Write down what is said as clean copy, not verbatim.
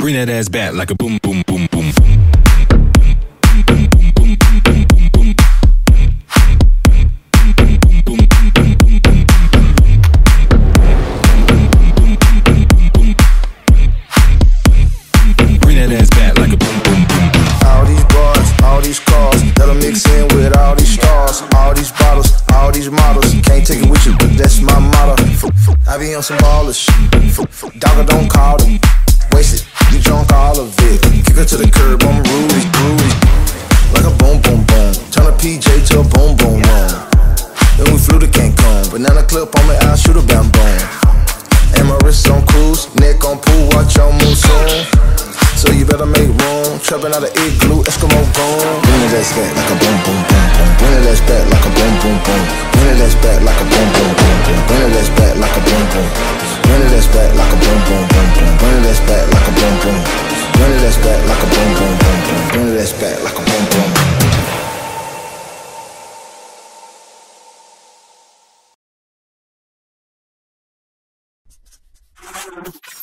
Bring that ass back like a boom, boom, boom, boom. Bring that ass back like a boom, boom, boom. All these bars, all these cars, that'll mix in with all these stars, all these bottles, all these models. Can't take it with you, but that's my motto. I be on some baller shit. Dogger don't call them. Wasted, you drunk all of it. Kick her to the curb, I'm Rudy, Rudy. Like a boom, boom, boom. Turn a PJ to a boom, boom, boom. Then we flew to Cancun. Banana clip on me, I'll shoot a bam, boom. And my wrist on cruise, neck on pool, watch your move soon. So you better make room. Trapping out of igloo, Eskimo gone. Bring it ass back like a boom, boom, boom, boom. Bring it ass back like a boom, boom, boom. Bring it ass back like a boom, boom, boom, boom. Bring it ass back like a boom, boom. Bring it ass back like a boom, boom, boom, boom. Bring it ass back like a boom, boom. Bring it ass back like a boom, boom, boom, boom. Bring it ass back like a boom, boom.